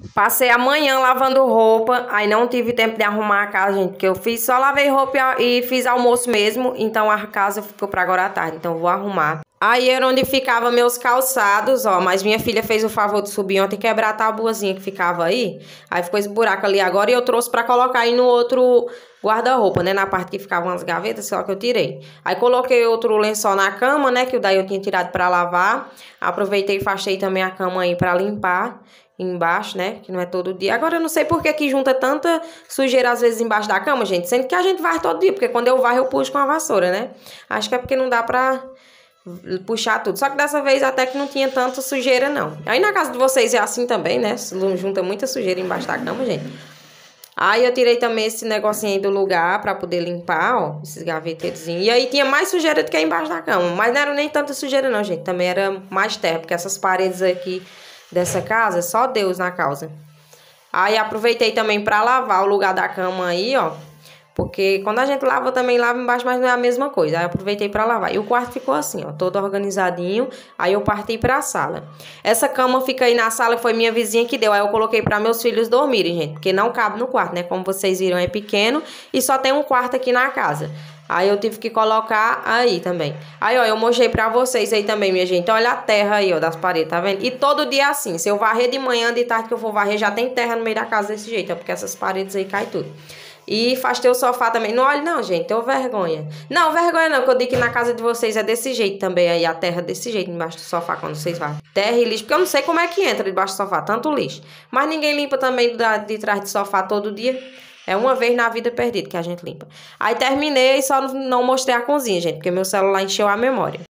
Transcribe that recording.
Passei a manhã lavando roupa, aí não tive tempo de arrumar a casa, gente, porque eu só lavei roupa e fiz almoço mesmo, então a casa ficou pra agora à tarde, então vou arrumar. Aí era onde ficava meus calçados, ó, mas minha filha fez o favor de subir ontem e quebrar a tabuazinha que ficava aí ficou esse buraco ali agora e eu trouxe pra colocar aí no outro guarda-roupa, né, na parte que ficavam as gavetas, só que eu tirei. Aí coloquei outro lençol na cama, né, que o daí eu tinha tirado pra lavar, aproveitei e fachei também a cama aí pra limpar embaixo, né, que não é todo dia. Agora eu não sei por que junta tanta sujeira às vezes embaixo da cama, gente, sendo que a gente varre todo dia, porque quando eu varro eu puxo com a vassoura, né. Acho que é porque não dá pra puxar tudo. Só que dessa vez até que não tinha tanta sujeira, não. Aí na casa de vocês é assim também, né? Junta muita sujeira embaixo da cama, gente. Aí eu tirei também esse negocinho aí do lugar pra poder limpar, ó. Esses gaveteirozinhos. E aí tinha mais sujeira do que embaixo da cama. Mas não era nem tanta sujeira não, gente. Também era mais terra, porque essas paredes aqui dessa casa, só Deus na causa. Aí aproveitei também pra lavar o lugar da cama aí, ó. Porque quando a gente lava, também lava embaixo, mas não é a mesma coisa. Aí eu aproveitei pra lavar. E o quarto ficou assim, ó, todo organizadinho. Aí eu parti pra sala. Essa cama fica aí na sala, foi minha vizinha que deu. Aí eu coloquei pra meus filhos dormirem, gente. Porque não cabe no quarto, né? Como vocês viram, é pequeno. E só tem um quarto aqui na casa. Aí eu tive que colocar aí também. Aí, ó, eu mostrei pra vocês aí também, minha gente. Olha a terra aí, ó, das paredes, tá vendo? E todo dia assim. Se eu varrer de manhã, de tarde que eu for varrer, já tem terra no meio da casa desse jeito, ó. Porque essas paredes aí caem tudo. E fastei o sofá também. Não olhe não, gente, tenho vergonha. Não, vergonha não, que eu digo que na casa de vocês é desse jeito também. Aí a terra desse jeito embaixo do sofá quando vocês vão. Terra e lixo, porque eu não sei como é que entra debaixo do sofá, tanto lixo. Mas ninguém limpa também de trás do sofá todo dia. É uma vez na vida perdida que a gente limpa. Aí terminei, só não mostrei a cozinha, gente, porque meu celular encheu a memória.